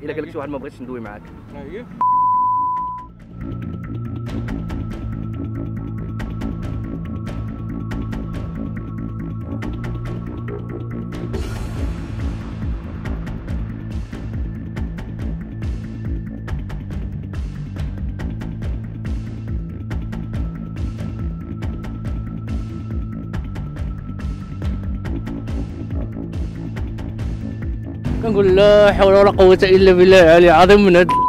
الا قال لك شي واحد ما بغيتش ندوي معاك. كنقول لا حول ولا قوة إلا بالله العلي العظيم من هاد